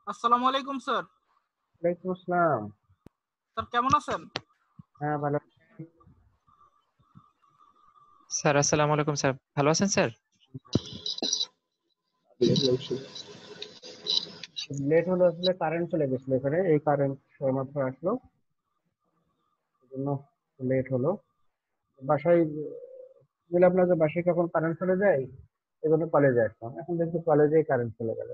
আসসালামু আলাইকুম স্যার। ওয়ালাইকুম আসসালাম। স্যার কেমন আছেন? হ্যাঁ, ভালো। স্যার আসসালামু আলাইকুম স্যার, ভালো আছেন স্যার? লেট হলো, আসলে কারেন্ট চলে গেছিল এখানে, এই কারেন্ট মাত্র আসলো, জন্য লেট হলো। বাসায় বললাম না যে বাসায় কখন কারেন্ট চলে যায়, এজন্য কলেজে আসলাম। এখন দেখছি কলেজেই কারেন্ট চলে গেল।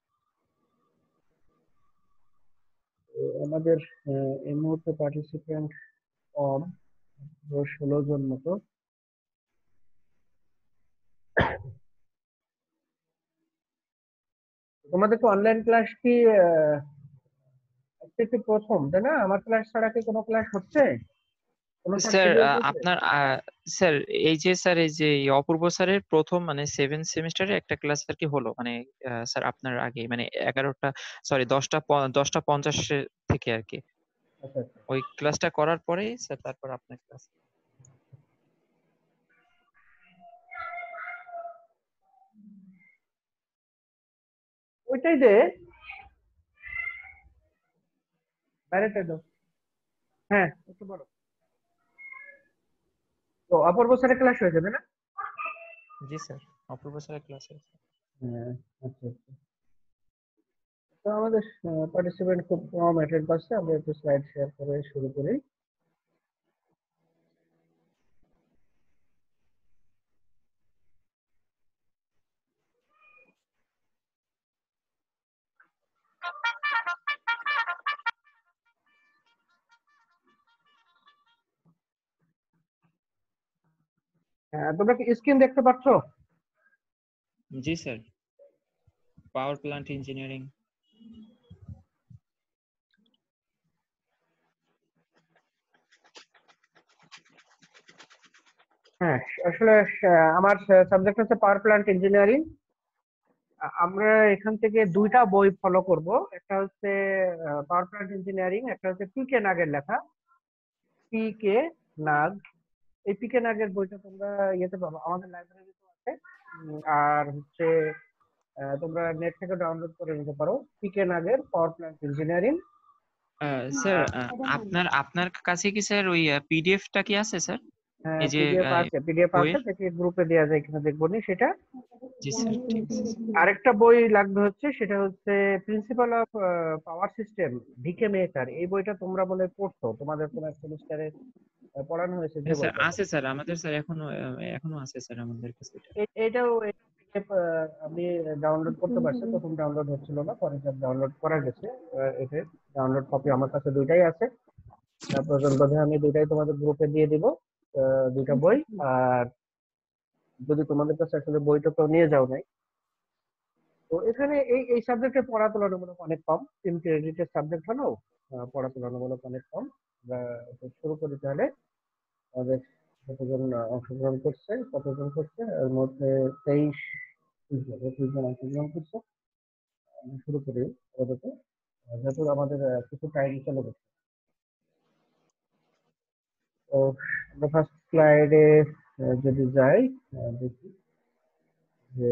তো আমাদের এই মুহূর্তে পার্টিসিপেন্ট কম, 16 জন মতো। তোমাদের তো অনলাইন ক্লাস কি আজকে কি প্রথম, তাই না? আমার ক্লাস ছাড়া কি কোনো ক্লাস হচ্ছে, কোনো স্যার স্যার শিডিউল দিয়েছে? আপনার স্যার এই যে অপূর্ব স্যারের প্রথম মানে 7 সেমিস্টারে একটা ক্লাস আর কি হলো মানে স্যার আপনার আগে মানে 11টা সরি 10টা 50 থেকে আর কি আচ্ছা আচ্ছা। ওই ক্লাসটা করার পরেই স্যার তারপর আপনার ক্লাস। ওইটাই দে, বাইরেটা দাও। হ্যাঁ, একটু বড়। তো অপূর্ব স্যারের ক্লাস হয়ে যাবে না? জি স্যার, অপূর্ব স্যারের ক্লাস হয়েছে। হ্যাঁ, আচ্ছা আচ্ছা। তো আমাদের পার্টিসিপেন্ট খুব কম অ্যাটেন্ড করছে, আমরা একটু স্লাইড শেয়ার করে শুরু করি। হ্যাঁ, তোমরা কি স্ক্রিন দেখতে পাচ্ছ? জি স্যার, পাওয়ার প্ল্যান্ট ইঞ্জিনিয়ারিং। হ্যাঁ, আসলে আমার সাবজেক্ট হচ্ছে পাওয়ার প্ল্যান্ট ইঞ্জিনিয়ারিং। আমরা এখান থেকে দুইটা বই ফলো করব। একটা হচ্ছে পাওয়ার প্ল্যান্ট ইঞ্জিনিয়ারিং, একটা হচ্ছে পি কে নাগের লেখা। পি কে নাগ, এই পি কে নাগের বইটা তোমরা ইয়েতে পাবো, আমাদের লাইব্রেরিতে আছে। আর হচ্ছে তোমরা নেট থেকে ডাউনলোড করে নিতে পারো, পি কে নাগের পাওয়ার প্ল্যান্ট ইঞ্জিনিয়ারিং। স্যার আপনার আপনার কাছে কি স্যার ওই পিডিএফটা কি আছে স্যার? হ্যাঁ, এই যে পিডিএফ আছে, বইয়ের। দেখি গ্রুপে দেওয়া যায় কিনা, দেখবো নি সেটা। জি স্যার, ঠিক আছে স্যার। আরেকটা বই লাগবে হচ্ছে, সেটা হচ্ছে principle of power system, VK মেকার। এই বইটা তোমরা বলে পড়ছো, তোমাদের কোন এক সেমিস্টারে পড়ানো হয়েছে যে হ্যাঁ স্যার বইটা। আছে স্যার, আমাদের স্যার এখনো এখনো আছে স্যার আমাদের কাছে এটা। এটাও PDF আমি ডাউনলোড করতে পারছি, প্রথম ডাউনলোড হচ্ছিল না, পরে ডাউনলোড করা গেছে। এটা ডাউনলোড কপি আমার কাছে দুইটাই আছে। প্রয়োজন বোধে আমি দুইটাই তোমাদের গ্রুপে দিয়ে দিব, দুইটা বই। আর যদি তোমাদের কাছে আসলে বইটা তো নিয়ে যাও নাই, তো এখানে এই এই সাবজেক্টে পড়া তুলনামূলক অনেক কম, 3 ক্রেডিটের সাবজেক্ট হলেও পড়া তুলনামূলক অনেক কম। আমরা তো শুরু করি তাহলে। আমাদের কতজন অংশগ্রহণ করছে, কতজন করছে, এর মধ্যে 23 জন অংশগ্রহণ করছে। আমরা শুরু করি আপাতত, যেহেতু আমাদের কিছু টাইম চলে গেছে। তো আমরা ফার্স্ট স্লাইডে যদি যাই, দেখি যে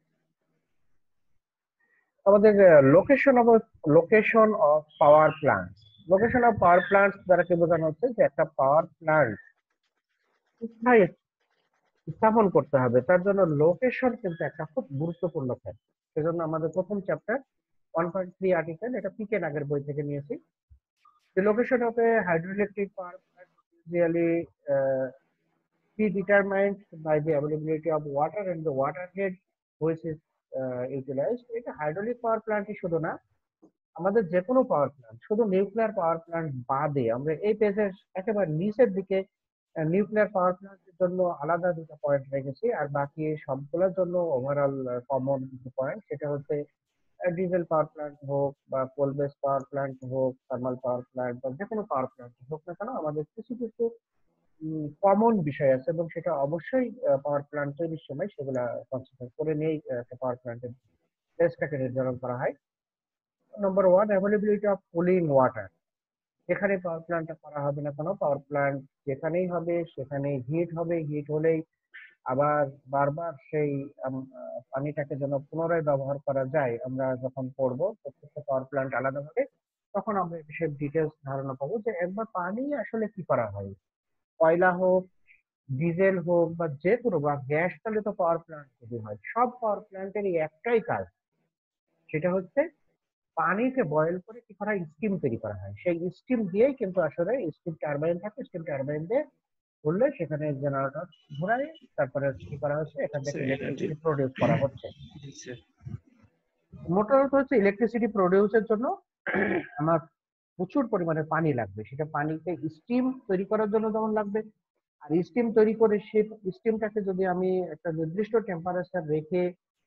আমাদের location of power plant. Location of power plant দ্বারা কি বোঝানো হচ্ছে, যে একটা পাওয়ার প্ল্যান্ট কোথায় স্থাপন করতে হবে, তার জন্য লোকেশন কিন্তু একটা খুব গুরুত্বপূর্ণ ফ্যাক্টর। সেজন্য আমাদের প্রথম চ্যাপ্টার 1.3 আর্টিকেল, এটা পিকে নাগের বই থেকে নিয়েছি। The location of a hydroelectric power plant is usually predetermined by the availability of water and the water head which is utilized. এটা হাইড্রোলিক পাওয়ার প্ল্যান্টই শুধু না, আমাদের যে কোনো পাওয়ার প্ল্যান্ট, শুধু নিউক্লিয়ার পাওয়ার প্ল্যান্ট বাদে আমরা এই পেজের একেবারে নিচের দিকে নিউক্লিয়ার পাওয়ার প্ল্যান্টের জন্য আলাদা দুটো পয়েন্ট রেখেছি, আর বাকি সবগুলোর জন্য ওভারঅল কমন কিছু পয়েন্ট। সেটা হচ্ছে ডিজেল পাওয়ার প্ল্যান্ট হোক বা কোল বেস পাওয়ার প্ল্যান্ট হোক, থার্মাল পাওয়ার প্ল্যান্ট বা যে কোনো পাওয়ার প্ল্যান্ট হোক না কেন, আমাদের কিছু কিছু কমন বিষয় আছে, এবং সেটা অবশ্যই পাওয়ার প্ল্যান্ট তৈরির সময় সেগুলা কনসিডার করে নিয়েই একটা পাওয়ার প্ল্যান্টের টেস্টটাকে নির্ধারণ করা হয়। Number one, availability of cooling water. যেখানে পাওয়ার প্ল্যান্টটা করা হবে না কেন, পাওয়ার প্ল্যান্ট যেখানেই হবে সেখানে হিট হবে, হিট হলেই আবার বারবার সেই পানিটাকে যেন পুনরায় ব্যবহার করা যায়, আমরা যখন পড়বো প্রত্যেকটা পাওয়ার প্ল্যান্ট আলাদাভাবে, তখন আমরা এই বিষয়ে ডিটেলস ধারণা পাবো যে একবার পানি আসলে কি করা হয়। কয়লা হোক, ডিজেল হোক, বা যে কোনো বা গ্যাস চালিত পাওয়ার প্ল্যান্ট যদি হয়, সব পাওয়ার প্ল্যান্টেরই একটাই কাজ, সেটা হচ্ছে পানিকে বয়েল করে কি করা হয়, স্টিম তৈরি করা হয়। সেই স্টিম দিয়েই কিন্তু আসলে স্টিম টারবাইন থাকে, স্টিম টারবাইন দিয়ে ঘুরলে সেখানে জেনারেটর ঘোরায়, তারপরে কি করা হচ্ছে, এখান থেকে স্যার এনার্জি। ইলেকট্রিসিটি প্রডিউস করা হচ্ছে। জি স্যার। মোটরত হচ্ছে ইলেকট্রিসিটি প্রডিউসের জন্য আমার প্রচুর পরিমাণে পানি লাগবে। সেটা পানিতে স্টিম তৈরি করার জন্য যেমন লাগবে, আর স্টিম তৈরি করে সেই স্টিমটাকে যদি আমি একটা নির্দিষ্ট টেম্পারেচার রেখে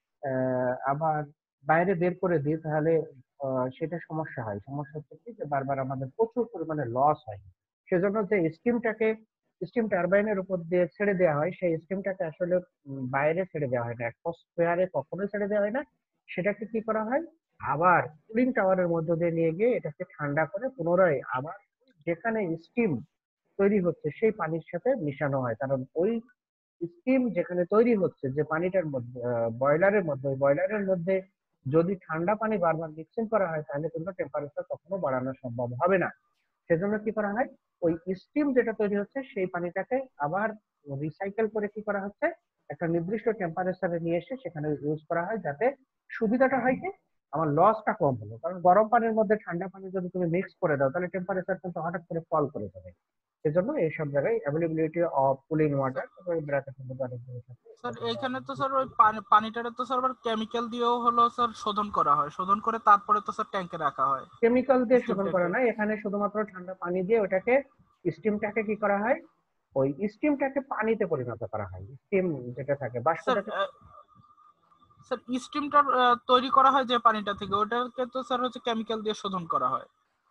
আবার বাইরে বের করে দিই, তাহলে সেটা সমস্যা হয়। সমস্যা হচ্ছে কি যে বারবার আমাদের প্রচুর পরিমাণে লস হয়। সেজন্য যে স্টিমটাকে স্টিম টারবাইনের উপর দিয়ে ছেড়ে দেওয়া হয়, সেই স্টিমটাকে আসলে বাইরে ছেড়ে দেওয়া হয় না, অ্যাটমসফিয়ারে কখনোই ছেড়ে দেওয়া হয় না। সেটাকে কি করা হয়, আবার কুলিং টাওয়ারের মধ্য দিয়ে নিয়ে গিয়ে এটাকে ঠান্ডা করে পুনরায় আবার যেখানে স্টিম তৈরি হচ্ছে সেই পানির সাথে মিশানো হয়। কারণ ওই স্টিম যেখানে তৈরি হচ্ছে যে পানিটার মধ্যে, বয়লারের মধ্যে, ওই বয়লারের মধ্যে যদি ঠান্ডা পানি বারবার মিক্সিং করা হয়, তাহলে কিন্তু টেম্পারেচার কখনো বাড়ানো সম্ভব হবে না। সেজন্য কি করা হয়, ওই স্টিম যেটা তৈরি হচ্ছে সেই পানিটাকে আবার রিসাইকেল করে কি করা হচ্ছে, একটা নির্দিষ্ট টেম্পারেচারে নিয়ে এসে সেখানে ইউজ করা হয়, যাতে সুবিধাটা হয় কি, আমার লসটা কম হলো। কারণ গরম পানির মধ্যে ঠান্ডা পানি যদি তুমি মিক্স করে দাও, তাহলে টেম্পারেচার কিন্তু হঠাৎ করে ফল করে যাবে। সেজন্য এইসব জায়গায় অ্যাভেলেবিলিটি অফ কুলিং ওয়াটার, তারপরে ব্র্যাকেটের মধ্যে অনেক জিনিস আছে, স্যার এটা এইখানে তো use স্যার ওই করা হয়। পানিটারে তো স্যার আবার কেমিক্যাল দিয়েও হলো স্যার শোধন করা হয়, শোধন করে তারপরে তো স্যার ট্যাঙ্কে রাখা হয়, কেমিক্যাল দিয়ে স্টিম শোধন করা ট্যাঙ্কে। নাই, এখানে শুধুমাত্র ঠান্ডা পানি দিয়ে ওটাকে স্টিমটাকে কি করা হয়, ওই স্টিমটাকে পানিতে পরিণত করা হয়। স্টিম যেটা থাকে, স্যার বাষ্পটাকে স্যার স্টিমটা তৈরি করা হয় যে পানিটা থেকে, ওটাকে তো স্যার হচ্ছে কেমিক্যাল দিয়ে শোধন করা হয়।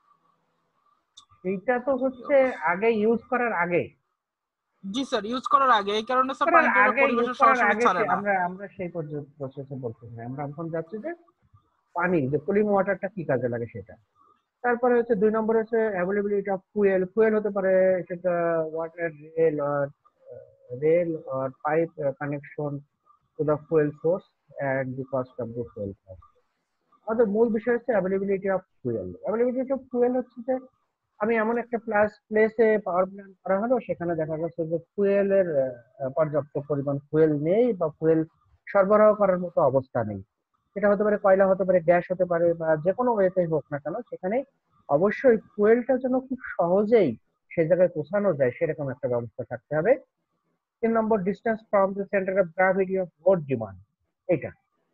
এইটা তো কি হচ্ছে অবস্থা? আগে ইউজ করার আগে, জি স্যার, ইউজ করার আগে, এই কারণে স্যার পানিটা ইউজ পরিবেশে করার সরাসরি আগে ছাড়ে সে না। আমরা আমরা সেই পর্যন্ত প্রসেসে বলছি না, আমরা এখন যাচ্ছি যে পানি, যে কুলিং ওয়াটারটা কি কাজে লাগে সেটা। তারপরে হচ্ছে 2 নম্বর হচ্ছে অ্যাভেলেবিলিটি অফ ফুয়েল। ফুয়েল হতে পারে সেটা ওয়াটার, রেল আর pipe connection to the fuel source and the cost of the fuel cost. আমাদের মূল বিষয় হচ্ছে availability of fuel. Availability of fuel হচ্ছে যে আমি এমন একটা প্লেসে পাওয়ার প্ল্যান্ট করা হলো, সেখানে দেখা যাচ্ছে যে ফুয়েলের পর্যাপ্ত পরিমাণ ফুয়েল নেই, বা ফুয়েল সরবরাহ করার মতো অবস্থা নেই। সেটা হতে পারে কয়লা, হতে পারে গ্যাস, হতে পারে বা যে কোনো ওয়েতেই হোক না কেন, সেখানে অবশ্যই ফুয়েলটা যেন খুব সহজেই সে জায়গায় পৌঁছানো যায়, সেরকম একটা ব্যবস্থা থাকতে হবে। 3 number, distance from the centre of gravity of load demand. এটা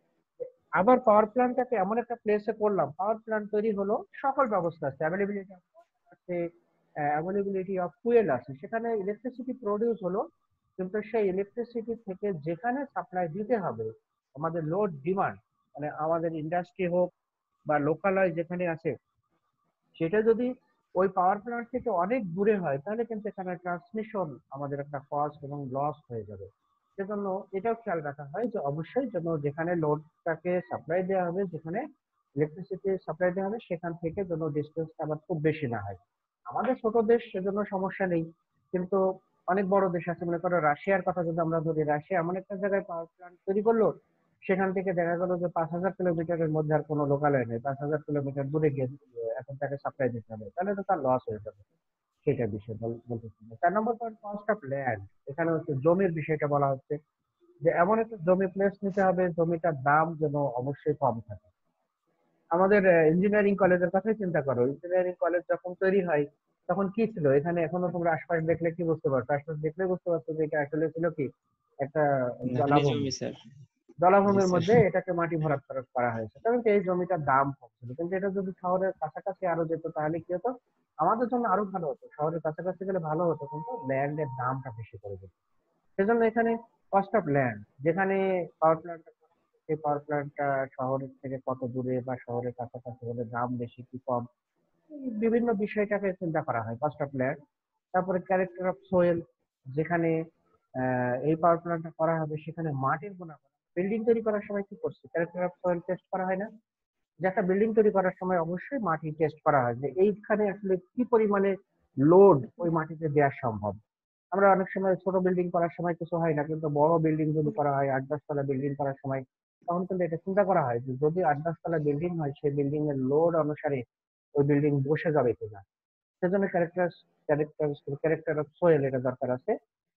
আবার পাওয়ার প্ল্যান্টটাকে এমন একটা প্লেসে করলাম, পাওয়ার প্ল্যান্ট তৈরি হলো, সকল ব্যবস্থা আছে, অ্যাভেলেবিলিটি আছে, অ্যাভেলেবিলিটি অফ ফুয়েল আছে, সেখানে ইলেকট্রিসিটি প্রডিউস হলো, কিন্তু সেই ইলেকট্রিসিটি থেকে যেখানে সাপ্লাই দিতে হবে, আমাদের লোড ডিমান্ড, মানে আমাদের ইন্ডাস্ট্রি হোক বা লোকালয় যেখানে আছে, সেটা যদি ওই পাওয়ার প্ল্যান্ট থেকে অনেক দূরে হয়, তাহলে কিন্তু এখানে ট্রান্সমিশন আমাদের একটা কস্ট এবং লস হয়ে যাবে। সেজন্য এটাও খেয়াল রাখা হয় যে অবশ্যই যেন যেখানে লোডটাকে সাপ্লাই দেওয়া হবে, যেখানে ইলেকট্রিসিটি সাপ্লাই দেওয়া হবে, সেখান থেকে যেন ডিস্টেন্সটা আবার খুব বেশি না হয়। আমাদের ছোট দেশ, সেজন্য সমস্যা নেই, কিন্তু অনেক বড় দেশ আছে, মনে করো রাশিয়ার কথা যদি আমরা ধরি, রাশিয়া এমন একটা জায়গায় পাওয়ার প্ল্যান্ট তৈরি করলো, সেখান থেকে দেখা গেল যে 5,000 কিলোমিটারের মধ্যে আর কোনো লোকালয় নেই, 5,000 কিলোমিটার দূরে গিয়ে এখন তাকে সাপ্লাই দিতে হবে, তাহলে তো তার লস হয়ে যাবে। সেটা বিষয় বলতেছি না। 4 number point, cost of land. এখানে হচ্ছে জমির বিষয়টা বলা হচ্ছে, যে এমন একটা জমি প্লেস নিতে হবে, জমিটার দাম যেন অবশ্যই কম থাকে। আমাদের ইঞ্জিনিয়ারিং কলেজের কথাই চিন্তা করো, ইঞ্জিনিয়ারিং কলেজ যখন তৈরি হয়, তখন কি ছিল এখানে, এখনো তোমরা আশপাশ দেখলে কি বুঝতে পারছো, আশপাশ দেখলে বুঝতে পারছো যে এটা আসলে ছিল কি, একটা ধানি জলাভূমি। জমি স্যার। জি জলাভূমির স্যার। মধ্যে এটাকে মাটি ভরাট করা হয়েছে, কারণ কি এই জমিটার দাম কম ছিল। কিন্তু এটা যদি শহরের কাছাকাছি আরো যেত, তাহলে কি হতো, আমাদের জন্য আরো ভালো হতো, শহরের কাছাকাছি গেলে ভালো হতো, কিন্তু ল্যান্ডের দামটা বেশি পড়ে যেত। সেজন্য এখানে কস্ট অফ ল্যান্ড, যেখানে পাওয়ার প্ল্যান্টটা, সেই পাওয়ার প্ল্যান্টটা শহরের থেকে কত দূরে বা শহরের কাছাকাছি হলে দাম বেশি কি কম, এই বিভিন্ন বিষয়টাকে চিন্তা করা হয়, কস্ট অফ ল্যান্ড। তারপরে ক্যারেক্টার অফ সোয়েল, যেখানে এই পাওয়ার প্ল্যান্টটা করা হবে, সেখানে মাটির গুণাগুণ। বিল্ডিং তৈরি করার সময় কি করছে, ক্যারেক্টার অফ সয়েল টেস্ট করা হয় না? যে একটা বিল্ডিং তৈরি করার সময় অবশ্যই মাটি টেস্ট করা হয়, যে এইখানে আসলে কি পরিমাণে লোড ওই মাটিতে দেওয়া সম্ভব। আমরা অনেক সময় ছোট বিল্ডিং করার সময় কিছু হয় না, কিন্তু বড় বিল্ডিং যদি করা হয় 8-10 তলা বিল্ডিং করার সময়, তখন কিন্তু এটা চিন্তা করা হয় যে যদি 8-10 তলা বিল্ডিং হয় সেই বিল্ডিং এর লোড অনুসারে ওই বিল্ডিং বসে যাবে কিনা। সেজন্য ক্যারেক্টার অফ সোয়েল এটা দরকার আছে।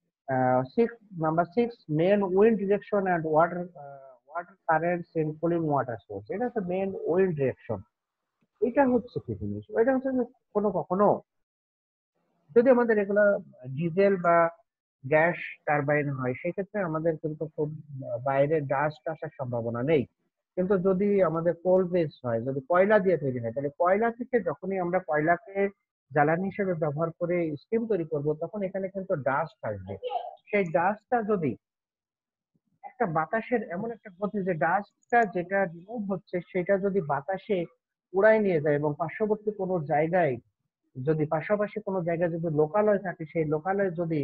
6 main wind direction and water currents in cooling water source. এটা হচ্ছে মেন উইন্ড ডিরেকশন। এটা হচ্ছে কি জিনিস, এটা হচ্ছে যে কোনো কখনো যদি আমাদের এগুলা ডিজেল বা গ্যাস টারবাইন হয় সেক্ষেত্রে আমাদের কিন্তু খুব বাইরে ডাস্ট আসার সম্ভাবনা নেই। কিন্তু যদি আমাদের কোল বেস হয়, যদি কয়লা দিয়ে তৈরি হয়, তাহলে কয়লা থেকে যখনই আমরা কয়লাকে জ্বালানি হিসেবে ব্যবহার করে স্টিম তৈরি করব, তখন এখানে কিন্তু ডাস্ট আসবে। সেই ডাস্টটা যদি একটা বাতাসের এমন একটা গতি যে ডাস্টটা যেটা রিমুভ হচ্ছে সেটা যদি বাতাসে উড়ায় নিয়ে যায় এবং পাশাপাশি কোনো জায়গায় যদি লোকালয় থাকে, সেই লোকালয় যদি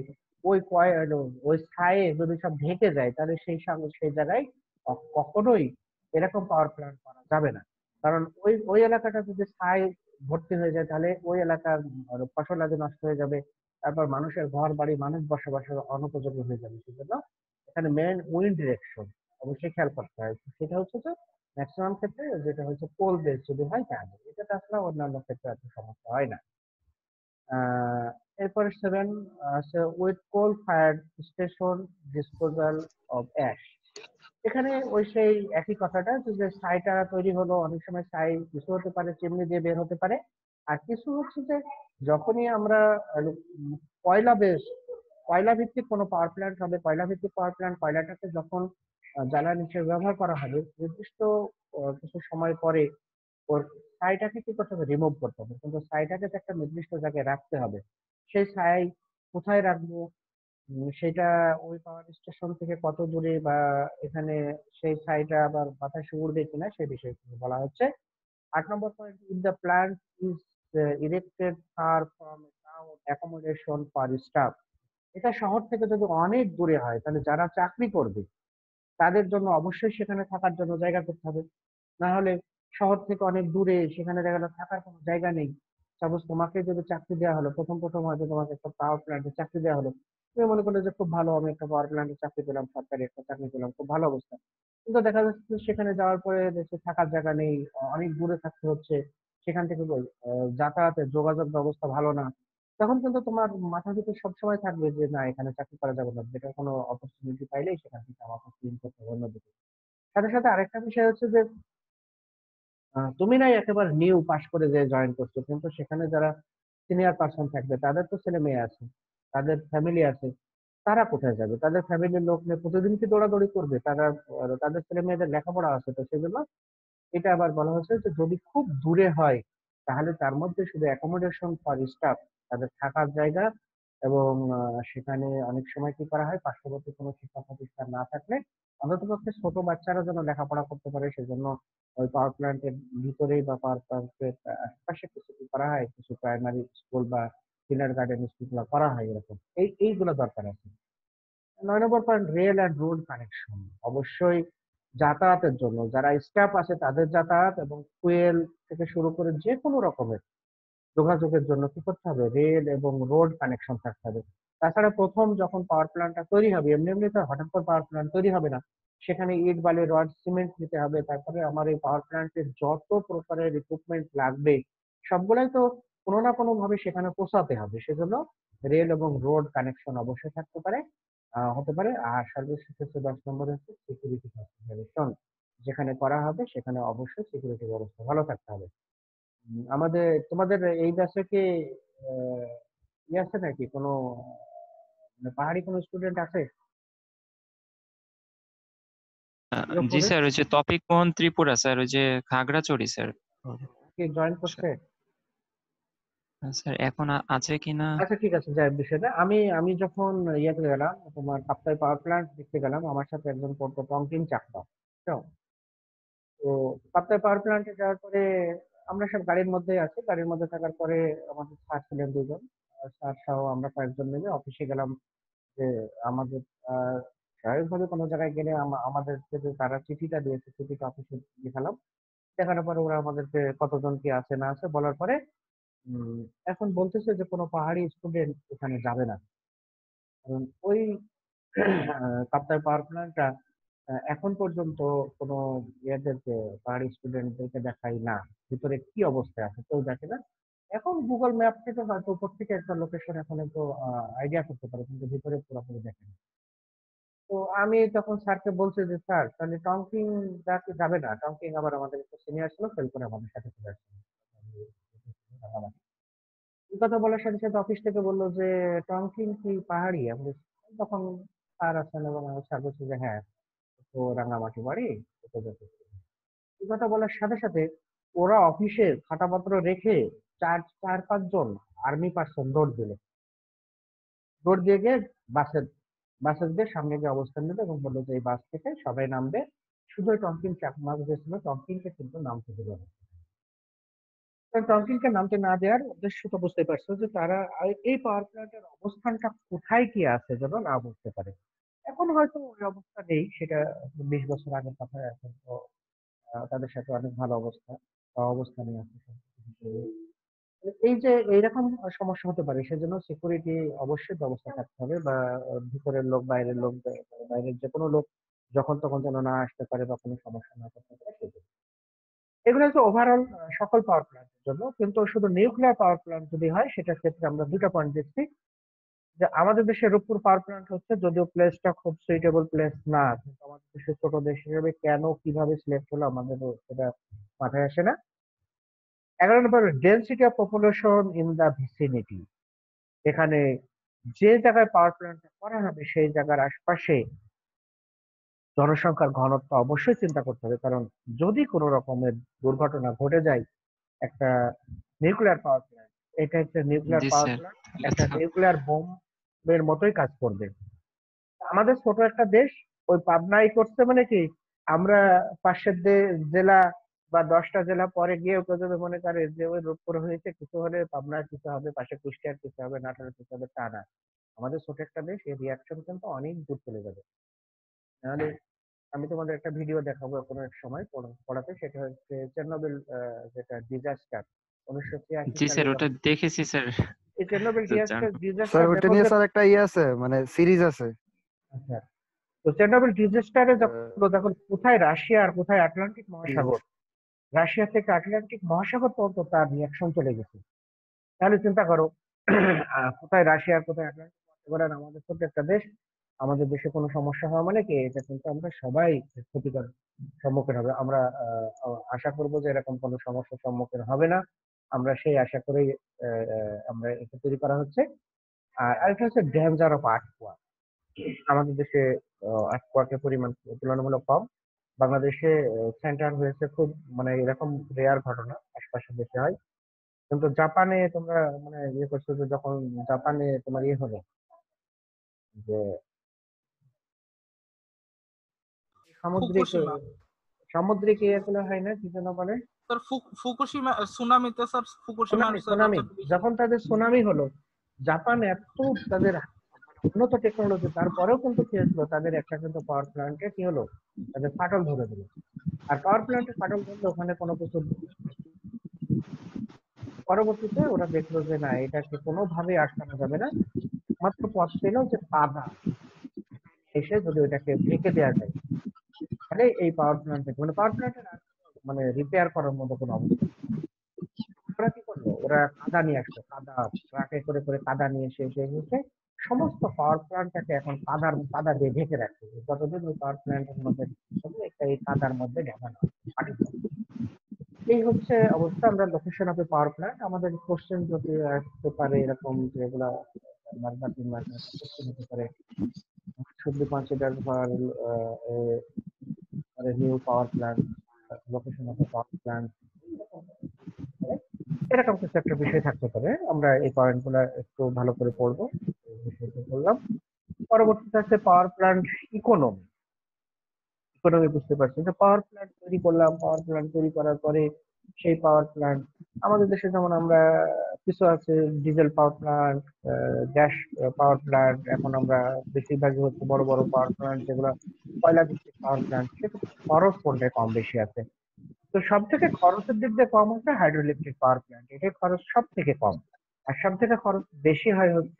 ওই ছায়ে যদি সব ঢেকে যায়, তাহলে সেই জায়গায় কখনোই এরকম পাওয়ার প্ল্যান্ট করা যাবে না। কারণ ওই এলাকাটা যদি ছায় ভর্তি হয়ে যায়, তাহলে ওই এলাকার ফসল আদি নষ্ট হয়ে যাবে। তারপর মানুষের ঘর বাড়ি, মানুষ বসবাসের অনুপযোগী হয়ে যাবে। সেজন্য এখানে মেন উইন্ড ডিরেকশন অবশ্যই খেয়াল করতে হয়। সেটা হচ্ছে যে ম্যাক্সিমাম ক্ষেত্রে যেটা হচ্ছে কোল বেস যদি হয় তাহলে, এটা তাছাড়া অন্যান্য ক্ষেত্রে এত সমস্যা হয় না। আহ এরপরে 7 আছে with coal fire station disposal of ash. এখানে ওই সেই একই কথাটা যে ছাইটা তৈরি হলো, অনেক সময় ছাই কিছু হতে পারে চিমনি দিয়ে বের হতে পারে, আর কিছু হচ্ছে যে যখনই আমরা উম, কয়লা বেস কয়লা ভিত্তিক কোনো পাওয়ার প্ল্যান্ট হবে, কয়লা ভিত্তিক পাওয়ার প্ল্যান্ট কয়লাটাকে যখন জ্বালানি হিসেবে ব্যবহার করা হবে, নির্দিষ্ট কিছু সময় পরে ওর ছাইটাকে কি করতে হবে, রিমুভ করতে হবে। কিন্তু ছাইটাকে তো একটা নির্দিষ্ট জায়গায় রাখতে হবে। সেই ছাই কোথায় রাখবো, সেটা ওই পাওয়ার স্টেশন থেকে কত দূরে, বা এখানে সেই ছাইটা আবার বাতাসে উড়বে কিনা সে বিষয়ে কিন্তু বলা হচ্ছে। 8 number point, if the plant is erected far from town accommodation for staff. এটা শহর থেকে যদি অনেক দূরে হয়, তাহলে যারা চাকরি করবে তাদের জন্য অবশ্যই সেখানে থাকার জন্য জায়গা করতে হবে। না হলে শহর থেকে অনেক দূরে, সেখানে দেখা গেল থাকার কোনো জায়গা নেই। সাপোজ তোমাকে যদি চাকরি দেওয়া হলো, প্রথম প্রথম হয়তো তোমাকে একটা পাওয়ার প্ল্যান্টে চাকরি দেওয়া হলো, তুমি মনে করলে যে খুব ভালো, আমি একটা পাওয়ার প্ল্যান্টে চাকরি পেলাম, সরকারি একটা চাকরি পেলাম, খুব ভালো অবস্থা। কিন্তু দেখা যাচ্ছে যে সেখানে যাওয়ার পরে দেশে থাকার জায়গা নেই, অনেক দূরে থাকতে হচ্ছে, সেখান থেকে যাতায়াতের যোগাযোগ ব্যবস্থা ভালো না। তখন কিন্তু তোমার মাথার ভিতরে সবসময় থাকবে যে না, এখানে চাকরি করা যাবে না, যেটা কোনো অপরচুনিটি পাইলেই সেখান থেকে আমাকে চেঞ্জ করতে হবে অন্যদিকে। সাথে সাথে আরেকটা বিষয় হচ্ছে যে তুমি নাই একেবারে নিউ পাশ করে যে জয়েন করছো, কিন্তু সেখানে যারা সিনিয়র পার্সন থাকবে তাদের তো ছেলে মেয়ে আছে, তাদের ফ্যামিলি আছে, তারা কোথায় যাবে? তাদের ফ্যামিলির লোক নিয়ে প্রতিদিন কি দৌড়াদৌড়ি করবে? তারা তাদের ছেলে মেয়েদের লেখাপড়া আছে, তো সেজন্য এটা আবার বলা হচ্ছে যে যদি খুব দূরে হয়, তাহলে তার মধ্যে শুধু অ্যাকোমোডেশন ফর স্টাফ, তাদের থাকার জায়গা, এবং সেখানে অনেক সময় কি করা হয়, পার্শ্ববর্তী কোনো শিক্ষা প্রতিষ্ঠান না থাকলে অন্ততপক্ষে ছোট বাচ্চারা যেন লেখাপড়া করতে পারে, সেজন্য ওই পাওয়ার প্ল্যান্টের ভিতরেই বা পাওয়ার প্ল্যান্টের আশেপাশে কিছু কি করা হয়, কিছু প্রাইমারি স্কুল বা কিন্ডার গার্ডেন স্কুল গুলো করা হয় এরকম। এইগুলো দরকার আছে। 9 number point, rail and road connection. অবশ্যই যাতায়াতের জন্য যারা স্টাফ আছে তাদের যাতায়াত এবং ফুয়েল থেকে শুরু করে যে কোনো রকমের যোগাযোগের জন্য কি করতে হবে, রেল এবং রোড কানেকশন থাকতে হবে। তাছাড়া প্রথম যখন পাওয়ার প্ল্যান্টটা তৈরি হবে, এমনি এমনি তো হঠাৎ করে পাওয়ার প্ল্যান্ট তৈরি হবে না। সেখানে ইট বালি রড সিমেন্ট নিতে হবে, তারপরে আমার এই পাওয়ার প্ল্যান্টের যত প্রকারের ইকুইপমেন্ট লাগবে সবগুলাই তো কোনো না কোনো ভাবে সেখানে পৌঁছাতে হবে। সেজন্য রেল এবং রোড কানেকশন অবশ্যই থাকতে পারে, হতে পারে। আর সর্বশেষ হচ্ছে 10 নম্বর হচ্ছে সিকিউরিটি কনসিডারেশন। যেখানে করা হবে সেখানে অবশ্যই সিকিউরিটি ব্যবস্থা ভালো থাকতে হবে। তোমাদের এই ব্যাচে কি আহ, ইয়ে আছে নাকি কোনো, মানে পাহাড়ি কোনো স্টুডেন্ট আছে জি ইউরোপে স্যার, ওই যে তপিক মোহন ত্রিপুরা স্যার, ওই যে খাগড়াছড়ি স্যার। কি জয়েন করছে? স্যার এখন আছে কিনা। আচ্ছা ঠিক আছে, যাই হোক বিষয়টা। আমি আমি যখন ইয়েতে গেলাম, তোমার কাপ্তাই পাওয়ার প্ল্যান্ট দেখতে গেলাম, আমার সাথে একজন পড়তো টংটিং চাকমা। বুঝছো? তো কাপ্তাই পাওয়ার প্ল্যান্টে যাওয়ার পরে আমরা সব গাড়ির মধ্যে আছি, গাড়ির মধ্যে থাকার পরে আমাদের স্যার ছিলেন দুজন, স্যার সহ আমরা কয়েকজন মিলে অফিসে গেলাম। যে আমাদের স্বাভাবিকভাবে কোনো জায়গায় গেলে আমাদের যে তারা চিঠিটা দিয়েছে, চিঠিটা অফিসে দেখালাম। দেখানোর পরে ওরা আমাদেরকে কতজন কি আছে না আছে বলার পরে উম, এখন বলতেছে যে কোনো পাহাড়ি স্টুডেন্ট এখানে যাবে না। কারণ ওই কাপ্তাই পাওয়ার প্ল্যান্টটা এখন পর্যন্ত কোনো ইয়েদেরকে পাহাড়ি স্টুডেন্টদেরকে দেখাই না ভিতরে কি অবস্থায় আছে, কেউ দেখে না। এখন গুগল ম্যাপ থেকে হয়তো উপর থেকে একটা লোকেশন এখন একটু আইডিয়া করতে পারে, কিন্তু ভিতরে পুরোপুরি দেখে না। তো আমি তখন স্যারকে বলছি যে স্যার তাহলে টংকিং যাবে না, টংকিং আবার আমাদের একটু সিনিয়র ছিল, ফেল করে আমাদের সাথে চলে আসছে। এই কথা বলার সাথে সাথে অফিস থেকে বললো যে টংকিং কি পাহাড়ি? আমি তখন স্যার আছেন এবং আমি স্যার বলছি যে হ্যাঁ, তো রাঙামাটি বাড়ি, তো যেতে। এই কথা বলার সাথে সাথে ওরা অফিসে খাতাপত্র রেখে চার চার পাঁচজন আর্মি পার্সন দৌড় দিয়ে গিয়ে বাসে বাসে গিয়ে সামনে গিয়ে অবস্থান নিল এবং বললো যে এই বাস থেকে সবাই নামবে, শুধু টমকিন চাকমা যে ছিল টমকিনকে কিন্তু নামতে দিল না। টমকিনকে নামতে না দেওয়ার উদ্দেশ্য তো বুঝতে পারছো যে তারা এই পাওয়ার প্ল্যান্টের অবস্থানটা কোথায় কি আছে যেন না বুঝতে পারে। এখন হয়তো ওই অবস্থা নেই, সেটা 20 বছর আগের কথা। এখন তো তাদের সাথে অনেক ভালো অবস্থানে আছে সবকিছু। এই যে এইরকম সমস্যা হতে পারে, সেজন্য সিকিউরিটি অবশ্যই ব্যবস্থা থাকতে হবে, বা ভিতরের লোক বাইরের লোক বাইরের যে কোনো লোক যখন তখন যেন না আসতে পারে বা কোনো সমস্যা না করতে পারে সেজন্য। এগুলো হচ্ছে ওভারঅল সকল পাওয়ার প্ল্যান্টের জন্য। কিন্তু শুধু নিউক্লিয়ার পাওয়ার প্ল্যান্ট যদি হয় সেটার ক্ষেত্রে আমরা দুটো পয়েন্ট দিচ্ছি। যে আমাদের দেশে রূপপুর পাওয়ার প্ল্যান্ট হচ্ছে, যদিও প্লেসটা খুব সুইটেবল প্লেস না, কিন্তু আমাদের দেশে ছোট দেশ হিসেবে কেন কিভাবে সিলেক্ট হলো আমাদের সেটা মাথায় আসে না। 11 number, density of population in the vicinity. এখানে যে জায়গায় পাওয়ার প্ল্যান্ট করা হবে সেই জায়গার আশপাশে জনসংখ্যার ঘনত্ব অবশ্যই চিন্তা করতে হবে, কারণ যদি কোনো রকমের দুর্ঘটনা ঘটে যায় একটা নিউক্লিয়ার পাওয়ার প্ল্যান্ট, এটা একটা নিউক্লিয়ার জি পাওয়ার স্যার। প্ল্যান্ট একটা নিউক্লিয়ার বোমের মতোই কাজ করবে। আমাদের ছোট একটা দেশ, ওই পাবনাই করছে মানে কি, আমরা পাশের জেলা বা 10টা জেলা পরে গিয়ে কেউ যদি মনে করে যে ওই রূপপুর হয়েছে কিছু হলে পাবনার কিছু হবে, পাশে কুষ্টিয়ার কিছু হবে, নাটোরের কিছু হবে, তা না। আমাদের ছোট একটা দেশ, এই রিয়াকশন কিন্তু অনেক দূর চলে যাবে। নাহলে আমি তোমাদের একটা ভিডিও দেখাবো কোনো এক সময় পড়াতে, সেটা হচ্ছে চেরনোবিল, যেটা ডিজাস্টার 1983 জি সালে স্যার, ওটা যখন দেখেছি স্যার। এই চেরনোবিল স্যার ডিজাস্টার ওইটা দেখো নিয়ে যে, স্যার একটা ইয়ে আছে, মানে সিরিজ আছে। আচ্ছা, তো চেরনোবিল ডিজাস্টারে যখন আহ, হলো, তখন কোথায় রাশিয়া আর কোথায় আটলান্টিক জি। মহাসাগর, রাশিয়া থেকে আটলান্টিক মহাসাগর পর্যন্ত তার রিয়াকশন চলে গেছে। তাহলে চিন্তা করো কোথায় রাশিয়া আর কোথায় আটলান্টিক মহাসাগর, আর আমাদের ছোট্ট একটা দেশ। আমাদের দেশে কোনো সমস্যা হওয়া মানে কি, এটা কিন্তু আমরা সবাই ক্ষতিকর সম্মুখীন হবে। আমরা আশা করবো যে এরকম কোনো সমস্যার সম্মুখীন হবে না, আমরা সেই আশা করেই আমরা এটা তৈরি করা হচ্ছে। আর আরেকটা হচ্ছে ডেঞ্জার অফ আর্থকোয়া। আমাদের দেশে আর্থকোয়াকের পরিমাণ তুলনামূলক কম। বাংলাদেশে সেন্টার হয়েছে খুব, মানে এরকম রেয়ার ঘটনা আশপাশের দেশে হয়। কিন্তু জাপানে তোমরা মানে ইয়ে করছো যে যখন জাপানে তোমার ইয়ে হলো যে সামুদ্রিক ফুকুশিমা সামুদ্রিক ইয়েগুলো হয় না, কি যেন বলে, স্যার, ফুকুশিমা সুনামিতে স্যার, ফুকুশিমার সুনামি স্যার সুনামি। হচ্ছে বেশি। যখন তাদের সুনামি হলো, জাপান এত তাদের উন্নত টেকনোলজি, তারপরেও কিন্তু কি হলো, তাদের একটা কিন্তু পাওয়ার প্ল্যান্টে কি হলো, তাদের ফাটল ধরে দিল। আর পাওয়ার প্ল্যান্টে ফাটল ধরলে ওখানে কোনো কিছু, পরবর্তীতে ওরা দেখলো যে না, এটাকে কোনোভাবেই আটকানো যাবে না, মাত্র পথ ছিল যে কাদা এসে যদি ওইটাকে ঢেকে দেওয়া যায়, তাহলে এই পাওয়ার প্ল্যান্ট থেকে, মানে পাওয়ার প্ল্যান্টের মানে রিপেয়ার করার মতো কোনো অবস্থা নেই। ওরা কি করলো, ওরা কাদা নিয়ে আসলো, কাদা ট্রাকে করে করে কাদা নিয়ে এসে সমস্ত পাওয়ার প্ল্যান্টটাকে এখন কাদা দিয়ে ঢেকে রাখছে। যতদিন ওই পাওয়ার প্ল্যান্টের মধ্যে একটা এই কাদার মধ্যে ঢাকানো মাটির তলে। এই হচ্ছে অবস্থা। আমরা লোকেশন অফ পাওয়ার প্ল্যান্ট, আমাদের কোশ্চেন যদি আসতে পারে এরকম, যেগুলা বারবার 3 মাস কোশ্চেন হতে পারে, should be considered for a new power plant, location of a power plant, এরকম কিছু একটা বিষয় থাকতে পারে। আমরা এই পয়েন্ট গুলা একটু ভালো করে পড়বো, এই বিষয়টা বললাম। পরবর্তীতে আছে পাওয়ার প্ল্যান্ট ইকোনমি। ইকোনমি বুঝতে পারছি যে পাওয়ার প্ল্যান্ট তৈরি করলাম, পাওয়ার প্ল্যান্ট তৈরি করার পরে সেই পাওয়ার প্ল্যান্ট আমাদের দেশে যেমন আমরা কিছু আছে diesel power plant, gas power plant, এখন আমরা বেশিরভাগই হচ্ছে বড় বড় পাওয়ার প্ল্যান্ট যেগুলো কয়লা ভিত্তিক পাওয়ার প্ল্যান্ট, সেক্ষেত্রে খরচ কোনটায় কম বেশি আছে? তো সব থেকে খরচের দিক দিয়ে কম হচ্ছে হাইড্রোইলেকট্রিক পাওয়ার প্ল্যান্ট, এটার খরচ সব থেকে কম। আর সব থেকে খরচ বেশি হয় হচ্ছে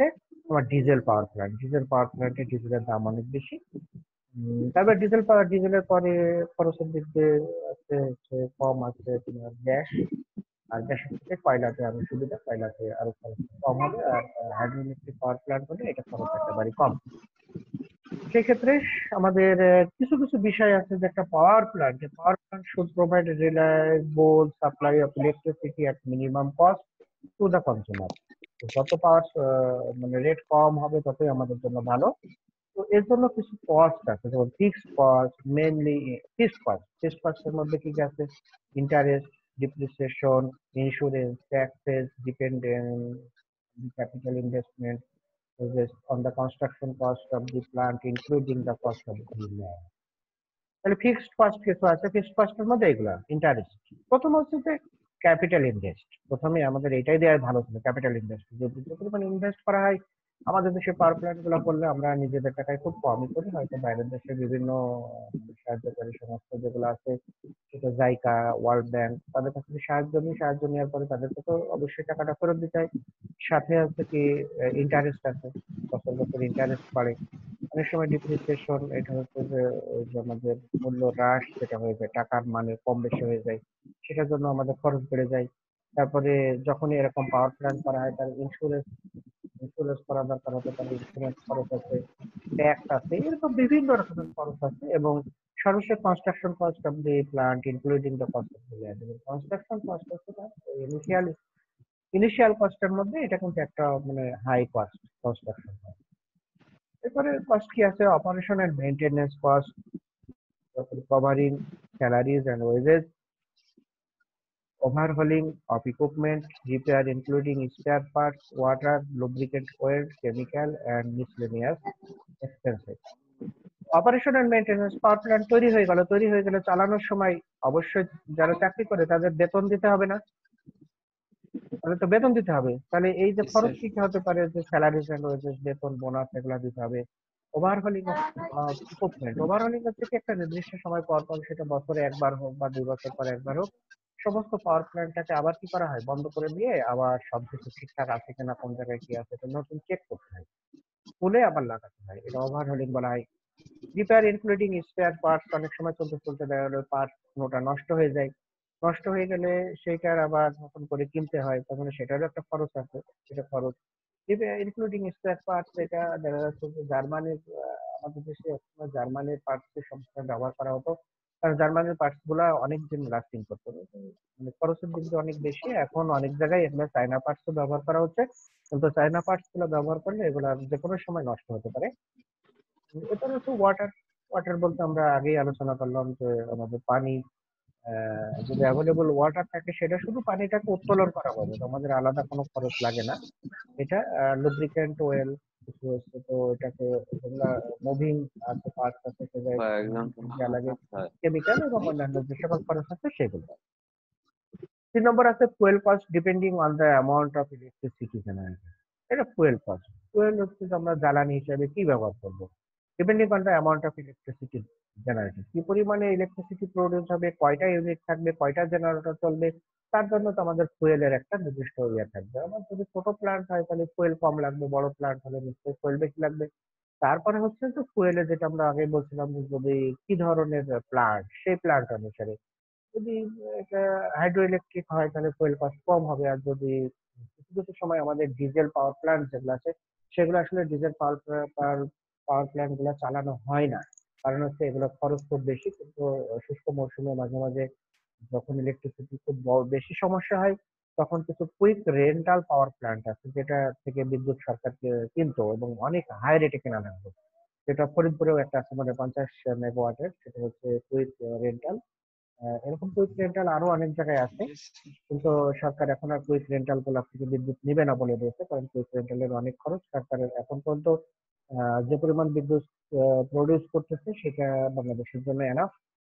আমার ডিজেল পাওয়ার প্ল্যান্টে ডিজেলের দাম অনেক বেশি। তারপর ডিজেলের পরে খরচের দিক দিয়ে আছে হচ্ছে কম আছে তোমার গ্যাস। আর গ্যাসের থেকে কয়লাতে আরো সুবিধা, কয়লাতে আরো খরচ কম হবে। আর হাইড্রো ইলেকট্রিক পাওয়ার প্ল্যান্ট হলে এটা খরচ একেবারে কম। সেক্ষেত্রে আমাদের কিছু কিছু বিষয় আছে যে একটা power plant should provide reliable supply of electricity at minimum cost to the consumer. যত পাওয়ার মানে রেট কম হবে ততই আমাদের জন্য ভালো। তো এর জন্য কিছু কস্ট আছে, যেমন ফিক্সড কস্ট, মেনলি ফিক্সড কস্টের মধ্যে কি কি আছে? Interest, depreciation, insurance, taxes, dependent capital investment on the construction cost of the plant including the cost of the land. তাহলে ফিক্সড কস্ট কিছু আছে, ফিক্সড কস্টের মধ্যে এগুলা ইন্টারেস্ট। প্রথম হচ্ছে যে ক্যাপিটাল ইনভেস্ট। প্রথমে আমাদের এটাই দেওয়া ভালো ছিল, ক্যাপিটাল ইনভেস্ট। যদি যে পরিমাণ ইনভেস্ট করা হয় আমাদের দেশে পাওয়ার প্ল্যান্ট গুলো করলে আমরা নিজেদের টাকায় খুব কমই করি, হয়তো বাইরের দেশে বিভিন্ন সাহায্যকারী সংস্থা যেগুলো আছে, সেটা জাইকা, ওয়ার্ল্ড ব্যাংক, তাদের কাছ থেকে সাহায্য নেওয়ার পরে তাদেরকে তো অবশ্যই টাকাটা ফেরত দিতে হয়। সাথে হচ্ছে কি ইন্টারেস্ট আছে, বছর বছর ইন্টারেস্ট বাড়ে। অনেক সময় ডিপ্রিসিয়েশন, এটা হচ্ছে যে ওই যে আমাদের মূল্য হ্রাস যেটা হয়ে যায়, টাকার মানে কম বেশি হয়ে যায়, সেটার জন্য আমাদের খরচ বেড়ে যায়। তারপরে যখনই এরকম পাওয়ার প্ল্যান্ট করা হয় তার ইন্স্যুরেন্স করা দরকার হতে পারে, ইন্স্যুরেন্স খরচ আছে, ট্যাক্স আছে, এরকম বিভিন্ন রকমের খরচ আছে। এবং সর্বশেষ construction cost of the plant including the cost of the land. এবং কনস্ট্রাকশন কস্ট হচ্ছে ইনিশিয়াল কস্টের মধ্যে এটা কিন্তু একটা মানে হাই কস্ট কনস্ট্রাকশন কস্ট। এরপরে কস্ট কি আছে? Operation and maintenance cost, covering salaries and wages, overhauling of equipment, repair including spare parts, water, lubricant oil, chemical and miscellaneous expenses. Operation and maintenance, power plant তৈরি হয়ে গেলে চালানোর সময় অবশ্যই যারা চাকরি করে তাদের বেতন দিতে হবে না? তাহলে তো বেতন দিতে হবে। তাহলে এই যে খরচ কি কি হতে পারে? যে স্যালারিজ এন্ড ওয়েজেস, বেতন, বোনাস, এগুলা দিতে হবে। ওভারহলিং অফ ইকুইপমেন্ট, ওভারহলিং হচ্ছে কি একটা নির্দিষ্ট সময় পর পর, সেটা বছরে একবার হোক বা 2 বছর পর একবার হোক, সমস্ত পাওয়ার প্ল্যান্টটাকে আবার কি করা হয়? বন্ধ করে দিয়ে আবার সবকিছু ঠিকঠাক আছে কিনা, কোন জায়গায় কি আছে, তো নতুন চেক করতে হয়, খুলে আবার লাগাতে হয়, এটা ওভারহলিং বলা হয়। রিপেয়ার ইনক্লুডিং স্পেয়ার পার্টস, অনেক সময় চলতে চলতে দেখা গেলো পার্টস কোনোটা নষ্ট হয়ে যায়, নষ্ট হয়ে গেলে সেইটার আবার নতুন করে কিনতে হয়, তখন সেটারও একটা খরচ আছে, সেটা খরচ। রিপেয়ার ইনক্লুডিং স্পেয়ার পার্টস, এটা দেখা যাচ্ছে যে জার্মানির আমাদের দেশে একসময় জার্মানির পার্টস সবসময় ব্যবহার করা হতো, কারণ জার্মানির পার্টস গুলা অনেক দিন লাস্টিং করতো। মানে খরচের দিক দিয়ে অনেক বেশি। এখন অনেক জায়গায় এগুলো চায়না পার্টস ব্যবহার করা হচ্ছে, কিন্তু চায়না পার্টস গুলো ব্যবহার করলে এগুলো যে কোনো সময় নষ্ট হতে পারে। এরপর হচ্ছে ওয়াটার বলতে আমরা আগেই আলোচনা করলাম যে আমাদের পানি যদি অ্যাভেলেবল ওয়াটার থাকে সেটা শুধু পানিটাকে উত্তোলন করা হবে, তো আমাদের আলাদা কোনো খরচ লাগে না। এটা লুব্রিক্যান্ট ওয়েল কিছু হচ্ছে, তো এটাকে যেগুলা মুভিং আছে, পার্টস আছে, সেটা দেওয়া লাগে, কেমিক্যাল এবং অন্যান্য যে সকল খরচ আছে সেগুলো। 3 নম্বর আছে fuel cost, depending on the amount of electricity generated. এটা ফুয়েল কস্ট। ফুয়েল হচ্ছে যে আমরা জ্বালানি হিসেবে কি ব্যবহার করবো, depending on the amount of electricity generated, কি পরিমাণে ইলেকট্রিসিটি প্রডিউস হবে, কয়টা ইউনিট থাকবে, কয়টা জেনারেটর চলবে, তার জন্য তো আমাদের ফুয়েলের একটা নির্দিষ্ট ইয়ে থাকবে। আমার যদি ছোট প্ল্যান্ট হয় তাহলে ফুয়েল কম লাগবে, বড় প্ল্যান্ট হলে নিশ্চয়ই ফুয়েল বেশি লাগবে। তারপরে হচ্ছে যে ফুয়েলে যেটা আমরা আগে বলছিলাম যে যদি কি ধরনের প্ল্যান্ট, সেই প্ল্যান্ট অনুসারে, যদি এটা হাইড্রো ইলেকট্রিক হয় তাহলে ফুয়েল কস্ট কম হবে। আর যদি কিছু কিছু সময় আমাদের ডিজেল পাওয়ার প্ল্যান্ট যেগুলো আছে, সেগুলো আসলে ডিজেল পাওয়ার প্ল্যান্ট গুলো চালানো হয় না, কারণ হচ্ছে এগুলো খরচ খুব বেশি। কিন্তু শুষ্ক মৌসুমে মাঝে মাঝে যখন ইলেকট্রিসিটি খুব বেশি সমস্যা হয়, তখন কিছু কুইক রেন্টাল পাওয়ার প্ল্যান্ট আছে যেটা থেকে বিদ্যুৎ সরকারকে কিনতো এবং অনেক হাই রেটে কেনা লাগতো। যেটা ফরিদপুরেও একটা আছে, মানে 50 মেগাওয়াটের, সেটা হচ্ছে কুইক রেন্টাল। এরকম কুইক রেন্টাল আরো অনেক জায়গায় আছে, কিন্তু সরকার এখন আর কুইক রেন্টাল গুলো থেকে বিদ্যুৎ নিবে না বলে দিয়েছে, কারণ কুইক রেন্টালের অনেক খরচ। সরকারের এখন পর্যন্ত যে পরিমাণ বিদ্যুৎ প্রডিউস করতেছে সেটা বাংলাদেশের জন্য এনাফ।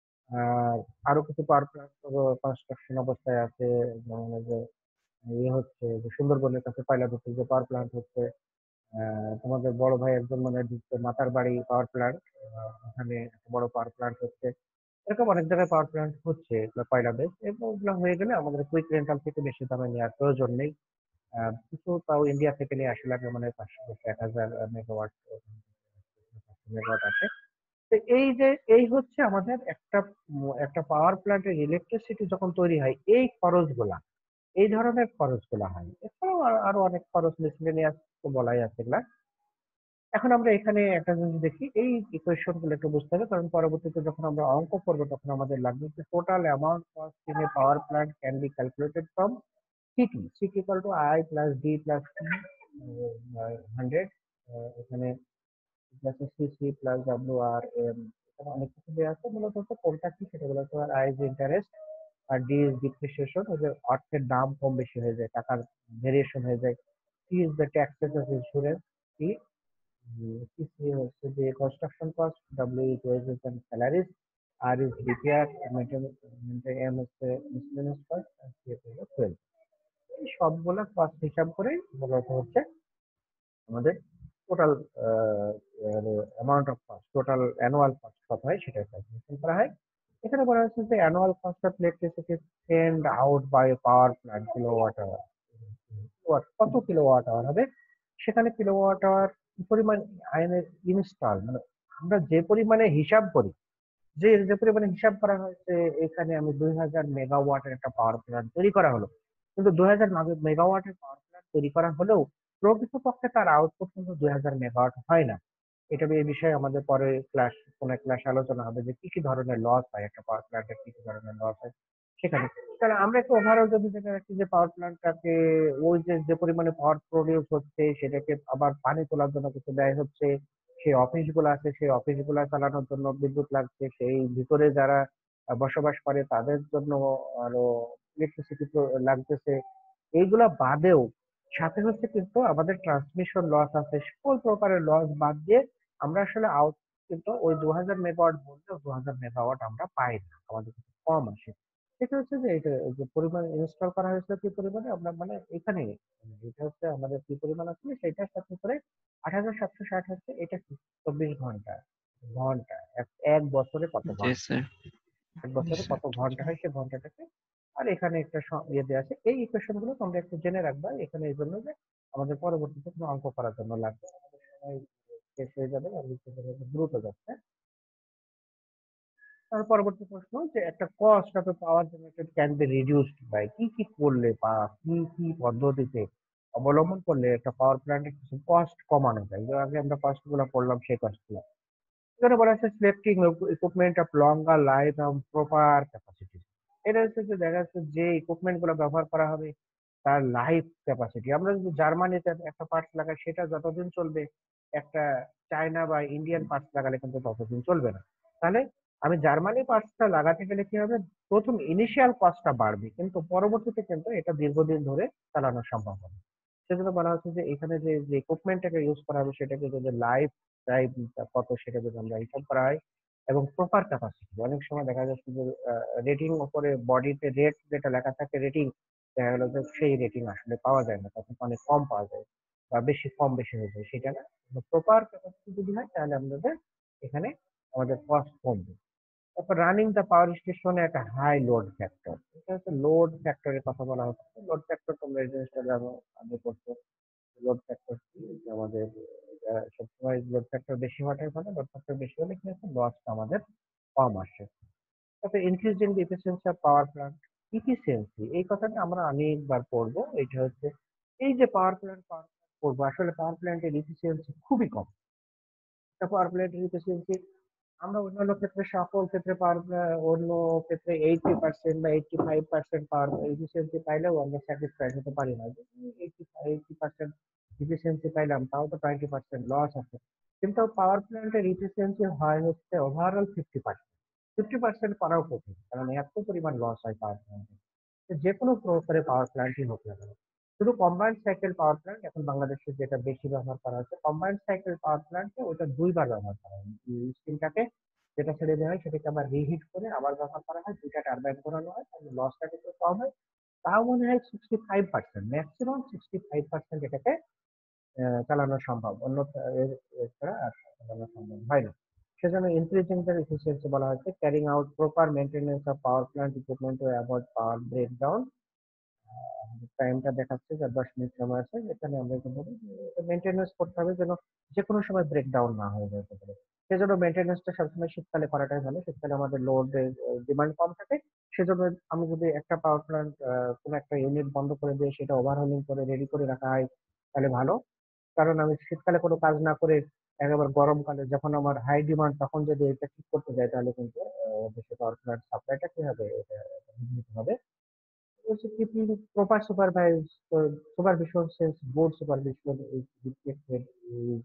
আর আরো কিছু পাওয়ার প্ল্যান্ট কনস্ট্রাকশন অবস্থায় আছে, যেমন এই যে ইয়ে হচ্ছে যে সুন্দরবনের কাছে পাইলাদুতে যে পাওয়ার প্ল্যান্ট হচ্ছে, তোমাদের বড় ভাই একজন মানে দিচ্ছে মাতার বাড়ি পাওয়ার প্ল্যান্ট, ওখানে একটা বড় পাওয়ার প্ল্যান্ট হচ্ছে। এরকম অনেক জায়গায় পাওয়ার প্ল্যান্ট হচ্ছে এগুলো কয়লা বেস, এবং ওগুলো হয়ে গেলে আমাদের কুইক রেন্টাল থেকে বেশি দামে নেওয়ার প্রয়োজন নেই। কিছু তাও ইন্ডিয়া থেকে নিয়ে আসা লাগে, মানে 500 1000 মেগাওয়াট মেগাওয়াট আছে। তো এই যে এই হচ্ছে আমাদের একটা পাওয়ার প্ল্যান্টের ইলেকট্রিসিটি যখন তৈরি হয় এই খরচগুলা, এই ধরনের খরচগুলা হয়। এছাড়াও আরো অনেক খরচ মিসলেনিয়াস তো বলাই আছে এগুলা। এখন আমরা এখানে একটা জিনিস দেখি, এই ইকুয়েশন গুলো একটু বুঝতে হবে, কারণ পরবর্তীতে যখন আমরা অঙ্ক করবো তখন আমাদের লাগবে যে total amount cost in a power plant can be calculated from CT, CT equal to I plus D plus T 100, এখানে CC plus W R M, এখানে অনেক কিছু দেওয়া আছে। মূলত হচ্ছে কোনটা কি সেটা বলা হচ্ছে, আর আই ইজ ইন্টারেস্ট, আর ডি ইজ ডিপ্রিসিয়েশন, ওই যে অর্থের দাম কম বেশি হয়ে যায়, টাকার ভেরিয়েশন হয়ে যায়। T is the taxes of insurance, T CC হচ্ছে যে construction cost, W is wages and salaries, R is repair, M হচ্ছে মিসলেনিয়াস কস্ট, আর সি হচ্ছে ফুয়েল। এই সবগুলা কস্ট হিসাব করে মূলত হচ্ছে আমাদের total amount of cost, total annual cost কত হয় সেটা ক্যালকুলেশন করা হয়। এখানে বলা হচ্ছে যে annual cost of electricity send out by power plant kilowatt hour, কত কিলোওয়াট আওয়ার হবে, সেখানে কিলোওয়াট আওয়ার কি পরিমাণ আয়নের ইনস্টল, মানে আমরা যে পরিমাণে হিসাব করি, যে যে পরিমাণে হিসাব করা হয়েছে, এখানে আমি 2000 মেগাওয়াটের একটা পাওয়ার প্ল্যান্ট তৈরি করা হলো, কিন্তু 2000 মেগাওয়াটের পাওয়ার প্ল্যান্ট তৈরি করা হলেও প্রকৃতপক্ষে তার আউটপুট কিন্তু 2000 মেগাওয়াট হয় না। এটা এই বিষয়ে আমাদের পরে কোন ক্লাসে আলোচনা হবে যে কি কি ধরনের লস হয়, একটা পাওয়ার প্ল্যান্টের কি কি ধরনের লস হয় সেখানে। তাহলে আমরা একটু ওভারঅল যদি দেখে রাখি যে পাওয়ার প্ল্যান্টটাকে ওই যে যে পরিমাণে পাওয়ার প্রডিউস হচ্ছে সেটাকে আবার পানি তোলার জন্য কিছু ব্যয় হচ্ছে, সেই অফিসগুলো আছে সেই অফিসগুলো চালানোর জন্য বিদ্যুৎ লাগছে, সেই ভিতরে যারা বসবাস করে তাদের জন্য আরো ইলেকট্রিসিটি লাগতেছে। এইগুলা বাদেও সাথে হচ্ছে কিন্তু আমাদের ট্রান্সমিশন লস আছে, সকল প্রকারের লস বাদ দিয়ে আমরা আসলে আউট কিন্তু ওই 2000 মেগাওয়াট বললেও 2000 মেগাওয়াট আমরা পাই না, আমাদের কাছে কম আসে। এটা হচ্ছে যে এটা যে পরিমাণ ইনস্টল করা হয়েছে কি পরিমাণে আমরা মানে এখানে এটা হচ্ছে আমাদের কি পরিমাণ আছে সেটার সাথে করে 8760 হচ্ছে এটা কি 24 ঘন্টা, ঘন্টা এক বছরে কত জি ঘন্টা, স্যার। এক জি বছরে স্যার। কত ঘন্টা হয় সে ঘন্টাটাকে। আর এখানে একটা ইয়ে দেওয়া আছে, এই ইকুয়েশন গুলো তোমরা একটু জেনে রাখবা এখানে, এই জন্য যে আমাদের পরবর্তীতে কোনো অঙ্ক করার জন্য লাগবে। আমাদের সময় শেষ হয়ে যাবে আর দ্রুত যাচ্ছে। তার পরবর্তী প্রশ্ন যে একটা cost of power generated can be reduced by, কি কি করলে বা কি কি পদ্ধতিতে অবলম্বন করলে একটা পাওয়ার প্ল্যান্টের কিছু কস্ট কমানো যায়। যে আগে আমরা কস্ট গুলো পড়লাম সেই কস্ট গুলো, এখানে বলা হচ্ছে selecting equipment of longer life এবং প্রপার ক্যাপাসিটি। এটা হচ্ছে যে দেখা যাচ্ছে যে ইকুইপমেন্ট গুলো ব্যবহার করা হবে তার লাইফ ক্যাপাসিটি, আমরা যদি জার্মানিতে একটা পার্টস লাগাই সেটা যতদিন চলবে, একটা চায়না বা ইন্ডিয়ান পার্টস লাগালে কিন্তু ততদিন চলবে না। তাহলে আমি জার্মানি পার্টসটা লাগাতে গেলে কি হবে, প্রথম ইনিশিয়াল কস্টটা বাড়বে কিন্তু পরবর্তীতে কিন্তু এটা দীর্ঘদিন ধরে চালানো সম্ভব হবে। সেজন্য বলা হচ্ছে যে এখানে যে যে ইকুইপমেন্টটাকে ইউজ করা হবে সেটাকে যদি লাইফ টাইম কত সেটা যদি আমরা হিসাব করা হয়, এবং প্রপার ক্যাপাসিটি, অনেক সময় দেখা যাচ্ছে যে রেটিং উপরে বডিতে রেট যেটা লেখা থাকে রেটিং, দেখা গেলো যে সেই রেটিং আসলে পাওয়া যায় না, তখন অনেক কম পাওয়া যায় বা কম বেশি হয়ে যায়, সেটা না। প্রপার ক্যাপাসিটি যদি হয় তাহলে আমাদের এখানে আমাদের কস্ট কমবে। তারপর রানিং দ্য পাওয়ার স্টেশনে একটা হাই লোড ফ্যাক্টর, এটা হচ্ছে লোড ফ্যাক্টরের কথা বলা হচ্ছে। লোড ফ্যাক্টর তোমরা এই জিনিসটা জানো, আগে করছো। লোড ফ্যাক্টর কি যে আমাদের সবসময় লোড ফ্যাক্টর বেশি হওয়াটাই ভালো, লোড ফ্যাক্টর বেশি হলে কি হচ্ছে লসটা আমাদের কম আসে। তারপরে increasing the efficiency of power plant, efficiency এই কথাটা আমরা অনেকবার পড়বো। এটা হচ্ছে এই যে পাওয়ার প্ল্যান্ট করবো, আসলে পাওয়ার প্ল্যান্টের ইফিসিয়েন্সি খুবই কম। পাওয়ার প্ল্যান্টের ইফিসিয়েন্সি আমরা অন্যান্য ক্ষেত্রে সকল ক্ষেত্রে অন্য ক্ষেত্রে 80% বা 85% পাওয়ার এফিসিয়েন্সি পাইলেও আমরা স্যাটিসফাইড হতে পারি না। 80% এফিসিয়েন্সি পাইলাম তাও তো 20% লস আছে, কিন্তু পাওয়ার প্ল্যান্টের এফিসিয়েন্সি হয় হচ্ছে ওভারঅল 50%। 50% করাও কঠিন, কারণ এত পরিমাণ লস হয় পাওয়ার প্ল্যান্টে। যে কোনো প্রকারে পাওয়ার প্ল্যান্টই হোক না কেন, শুধু কম্বাইন্ড সাইকেল পাওয়ার প্ল্যান্ট এখন বাংলাদেশে যেটা বেশি ব্যবহার করা হচ্ছে, কম্বাইন্ড সাইকেল পাওয়ার প্ল্যান্টে ওটা দুইবার ব্যবহার করা হয়। স্টিমটাকে যেটা ছেড়ে দেওয়া হয় সেটাকে আবার রিহিট করে আবার ব্যবহার করা হয়, দুইটা টারবাইন ঘোরানো হয়, তাহলে লসটা কিন্তু কম হয়। তাও মনে হয় 65%, ম্যাক্সিমাম 65% এটাকে চালানো সম্ভব, অন্য ছাড়া আর চালানো সম্ভব হয় না। সেজন্য ইনক্রিজিং দ্য এফিসিয়েন্সি বলা হচ্ছে carrying out proper maintenance of power plant equipment to avoid power breakdown, টাইমটা দেখাচ্ছে যে 10 মিনিট সময় আছে, এখানে আমরা এটা বলি মেনটেনেন্স করতে হবে যেন যে কোনো সময় ব্রেকডাউন না হয়ে যেতে পারে। সেজন্য মেনটেনেন্সটা সবসময় শীতকালে করাটাই ভালো। শীতকালে আমাদের লোডের ডিমান্ড কম থাকে। সেজন্য আমি যদি একটা পাওয়ার প্ল্যান্ট কোনো একটা ইউনিট বন্ধ করে দিয়ে সেটা ওভারহোলিং করে রেডি করে রাখা হয় তাহলে ভালো। কারণ আমি শীতকালে কোনো কাজ না করে একেবারে গরমকালে যখন আমার হাই ডিমান্ড তখন যদি এটা ঠিক করতে যাই তাহলে কিন্তু দেশে পাওয়ার প্ল্যান্ট সাপ্লাইটা কি হবে, এটা বিঘ্নিত হবে। Also keeping proper supervision since board supervision is reflected is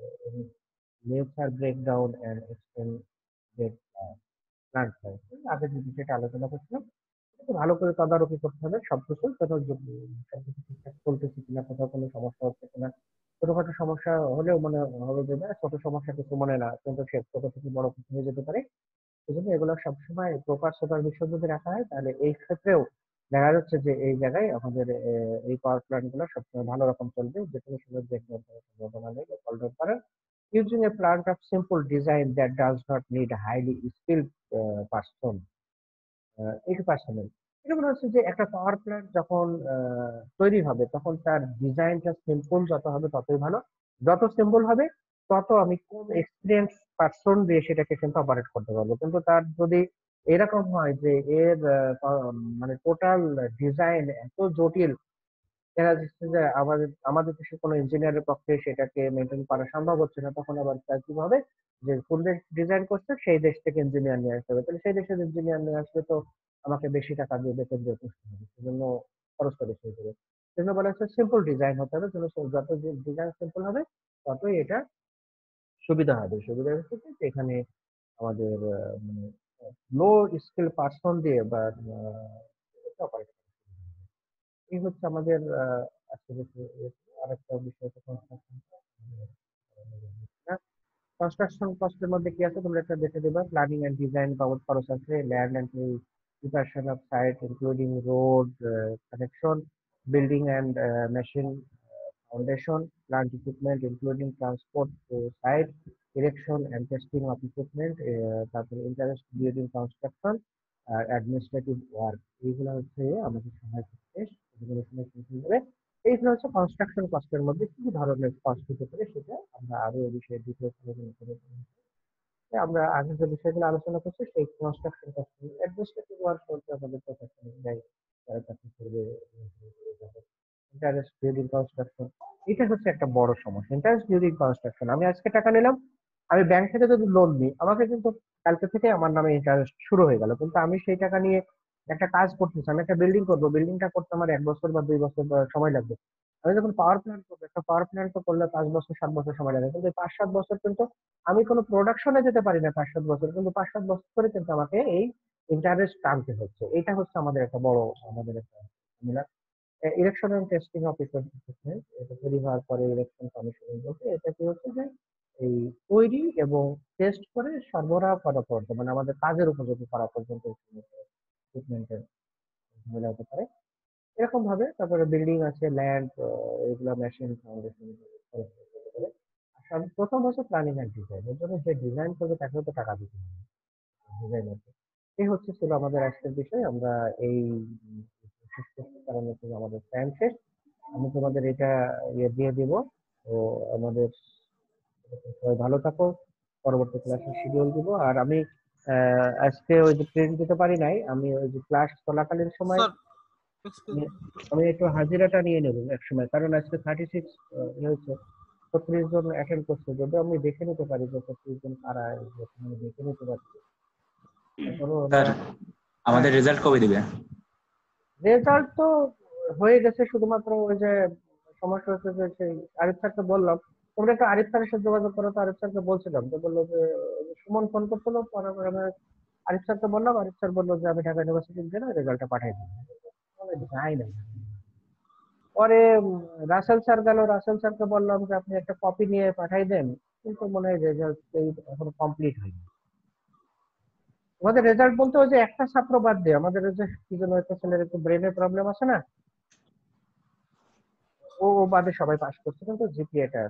nature breakdown and extended plant life. আগে যে বিষয়টা আলোচনা করছিলাম একটু ভালো করে তদারকি করতে হবে সবকিছু যেন সবকিছু ঠিকঠাক চলতেছে কিনা, কোথাও কোনো সমস্যা হচ্ছে কিনা। ছোটখাটো সমস্যা হলেও মনে হবে যে না ছোট সমস্যা কিছু মনে না, কিন্তু সে ছোট থেকে বড় কিছু হয়ে যেতে পারে। সেজন্য এগুলো সবসময় প্রপার সুপারভিশন যদি রাখা হয় তাহলে এই ক্ষেত্রেও দেখা যাচ্ছে যে এই জায়গায় আমাদের এই পাওয়ার প্ল্যান্ট গুলো সবসময় ভালো রকম চলবে, যে কোনো সময় ব্রেকডাউন করার সম্ভাবনা নেই, ফলডাউন করার। Using a plant of simple design that does not need a highly skilled person, এই পার্সোনাল এটা মনে হচ্ছে যে একটা পাওয়ার প্ল্যান্ট যখন তৈরি হবে তখন তার ডিজাইনটা সিম্পল যত হবে ততই ভালো। যত সিম্পল হবে তত আমি কোন এক্সপিরিয়েন্স পার্সন দিয়ে সেটাকে কিন্তু অপারেট করতে পারবো। কিন্তু তার যদি এরকম হয় যে এর মানে টোটাল ডিজাইন এত জটিল, দেখা যাচ্ছে যে আমাদের আমাদের দেশে কোনো ইঞ্জিনিয়ারের পক্ষে সেটাকে মেনটেন করা সম্ভব হচ্ছে না, তখন আবার তার কি হবে যে কোন দেশ ডিজাইন করছে সেই দেশ থেকে ইঞ্জিনিয়ার নিয়ে আসতে হবে, তাহলে সেই দেশের ইঞ্জিনিয়ার নিয়ে আসলে তো আমাকে বেশি টাকা দিয়ে বেতন দিয়ে পুষতে হবে, সেজন্য খরচটা বেশি হয়ে যাবে। সেজন্য বলা হচ্ছে সিম্পল ডিজাইন হতে হবে, যত ডিজাইন সিম্পল হবে ততই এটা সুবিধা হবে। সুবিধা হচ্ছে কি যে এখানে আমাদের মানে লো স্কিল পার্সন দিয়ে বা অপারেট, এই হচ্ছে আমাদের আসলে আরেকটা বিষয় কনস্ট্রাকশন কস্টের মধ্যে কি আছে তোমরা একটা দেখে দেবা। প্ল্যানিং এন্ড ডিজাইন বাবদ খরচ আছে, land and preparation of site including road connection, building and machine foundation, plant equipment including transport to site, erection and testing of equipment, তারপরে interest during construction, administrative work, এইগুলো হচ্ছে আমাদের সময় শেষ, এগুলো সময় শেষ হয়ে যাবে। এইগুলো হচ্ছে কনস্ট্রাকশন কস্টের মধ্যে কি ধরনের কস্ট হতে পারে সেটা আমরা আরো এই বিষয়ে ডিটেলস আলোচনা করে আমরা আগে যে বিষয়গুলো আলোচনা করছি সেই কনস্ট্রাকশন কস্ট অ্যাডমিনিস্ট্রেটিভ ওয়ার্ক বলতে আমাদের প্রফেশনাল যাই তারা চাকরি করবে, ইন্টারেস্ট ডিউরিং কনস্ট্রাকশন, এটা হচ্ছে একটা বড় সমস্যা। ইন্টারেস্ট ডিউরিং কনস্ট্রাকশন, আমি আজকে টাকা নিলাম, আমি ব্যাংক থেকে যদি লোন নিই আমাকে কিন্তু কালকে থেকে আমার নামে ইন্টারেস্ট শুরু হয়ে গেল, কিন্তু আমি সেই টাকা নিয়ে একটা কাজ করতেছি, আমি একটা বিল্ডিং করবো, বিল্ডিংটা করতে আমার 1 বছর বা 2 বছর সময় লাগবে। আমি যখন পাওয়ার প্ল্যান্ট করবো, একটা পাওয়ার প্ল্যান্ট তো করলে 5 বছর 7 বছর সময় লাগে, কিন্তু 5-7 বছর কিন্তু আমি কোনো প্রোডাকশনে যেতে পারি না 5-7 বছর, কিন্তু 5-7 বছর করে কিন্তু আমাকে এই ইন্টারেস্ট টানতে হচ্ছে। এটা হচ্ছে আমাদের একটা বড় আমাদের একটা ঝামেলা। Erection and testing of equipment, এটা তৈরি হওয়ার পরে ইলেকশন কমিশন বলতে এটা কি হচ্ছে যে এই তৈরি এবং টেস্ট করে সরবরাহ করা পর্যন্ত মানে আমাদের কাজের উপযোগী করা পর্যন্ত ইকুইপমেন্টের ঝামেলা হতে পারে। এরকম ভাবে তারপরে বিল্ডিং আছে, ল্যান্ড, এগুলা মেশিন ফাউন্ডেশন হতে পারে। আর প্রথম হচ্ছে প্ল্যানিং এন্ড ডিজাইন, এর জন্য যে ডিজাইন করবে তাকেও তো টাকা দিতে হবে ডিজাইনারকে। এই হচ্ছে ছিল আমাদের আজকের বিষয়। আমরা এই শেষ করছি কারণ হচ্ছে আমাদের টাইম শেষ। আমি তোমাদের এটা ইয়ে দিয়ে দিব। তো আমাদের সবাই ভালো থাকো, পরবর্তী ক্লাসে শিডিউল দিব। আর আমি আজকে ওই যে প্রিন্ট দিতে পারি নাই, আমি ওই যে ক্লাস চলাকালীন সময় স্যার এক্সকিউজ আমি আমি একটু হাজিরাটা নিয়ে নেব এক সময়, কারণ আজকে 36 হয়েছে, 36 জন অ্যাটেন্ড করছে, যদি আমি দেখে নিতে পারি যে 36 জন কারা, আমি দেখে নিতে পারছি। তারপরে স্যার আমরা আমাদের রেজাল্ট কবে দিবে? রেজাল্ট তো হয়ে গেছে, শুধুমাত্র ওই যে সমস্যা হচ্ছে যে সেই আরিফ স্যারকে বললাম তোমরা একটু আরিফ স্যারের সাথে যোগাযোগ করো, তো আরিফ স্যারকে বলছিলাম, তো বললো যে ওই যে সুমন ফোন করছিল, পরে আমি আরিফ স্যারকে বললাম, আরিফ স্যার বললো যে আমি ঢাকা ইউনিভার্সিটির জন্য রেজাল্টটা পাঠাই দিই, যাই না। পরে রাসেল স্যার গেল, রাসেল স্যারকে বললাম যে আপনি একটা কপি নিয়ে পাঠাই দেন, কিন্তু মনে হয় রেজাল্ট এখনো কমপ্লিট হয়নি। আমাদের রেজাল্ট বলতে ওই যে একটা ছাত্র বাদ দিয়ে আমাদের ওই যে কি যেন একটা ছেলের একটু ব্রেনের প্রবলেম আছে না, ও বাদে সবাই পাস করছে, কিন্তু জিপিএটা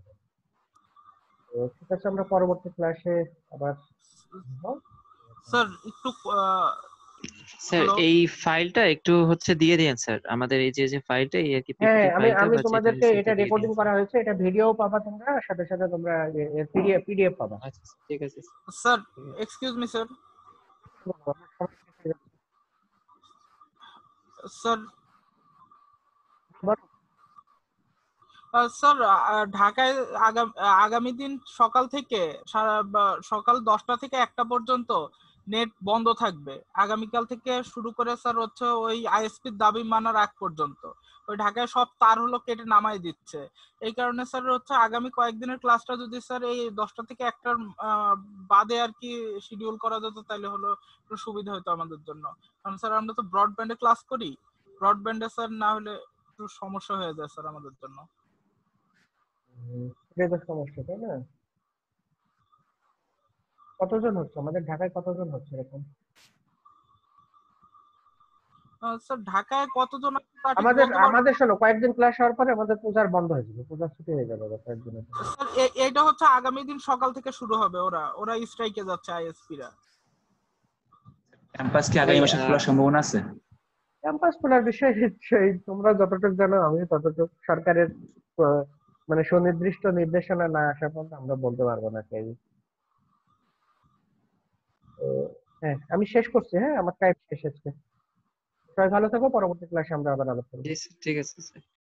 তো ঠিক আছে। আমরা পরবর্তী ক্লাসে আবার স্যার একটু স্যার Hello? এই ফাইলটা একটু হচ্ছে দিয়ে দিয়েন স্যার, আমাদের এই যে ফাইলটা এই আর কি হ্যাঁ, পিপিটি আমি ফাইলটা আমি বা যেটা তোমাদেরকে সেটা এটা দিয়ে দিয়েন রেকর্ডিং স্যার। করা হয়েছে, এটা ভিডিও পাবা তোমরা, সাথে সাথে তোমরা পিডিএফ পাবা। আচ্ছা ঠিক আছে Sir, excuse me, sir. Sir, sir ঢাকায় আগামী দিন সকাল থেকে সকাল 10টা থেকে 1টা পর্যন্ত নেট বন্ধ থাকবে। আগামীকাল থেকে শুরু করে স্যার হচ্ছে ওই আইএসপির দাবি মানার আগ পর্যন্ত ওই ঢাকায় সব তার হলো কেটে নামাই দিচ্ছে। এই কারণে স্যার হচ্ছে আগামী কয়েকদিনের ক্লাসটা যদি স্যার এই 10টা থেকে 1টার বাদে আর কি শিডিউল করা যেত তাহলে হলো একটু সুবিধা হতো আমাদের জন্য। কারণ স্যার আমরা তো ব্রডব্যান্ডে ক্লাস করি, ব্রডব্যান্ডে স্যার না হলে একটু সমস্যা হয়ে যায় স্যার আমাদের জন্য। এটাই তো সমস্যা, তাই না? কতজন হচ্ছে আমাদের ঢাকায়, কতজন হচ্ছে এরকম? স্যার ঢাকায় কতজন আছে তা ঠিক আমাদের বলতে পারবো আমাদের না। শোনো, কয়েকদিন ক্লাস হওয়ার পরে আমাদের পূজার বন্ধ হয়ে যাবে, পূজার ছুটি হয়ে যাবে কয়েকদিনের জন্য। স্যার এটা হচ্ছে আগামী দিন সকাল থেকে শুরু হবে, ওরা স্ট্রাইকে যাচ্ছে আইএসপিরা। ক্যাম্পাস কি ওই আগামী মাসে খোলার সম্ভাবনা আছে? ক্যাম্পাস খোলার বিষয়ে সেই তোমরা যতটুকু জানো, আমি ততটুকু। সরকারের আহ, মানে সুনির্দিষ্ট নির্দেশনা না আসা পর্যন্ত আমরা বলতে পারবো না কেউ। তো, হ্যাঁ, আমি শেষ করছি। হ্যাঁ, আমার টাইম শেষ হচ্ছে। সবাই ভালো থাকো, পরবর্তী ক্লাসে আমরা আবার আলোচনা করবো। জি স্যার, ঠিক আছে স্যার।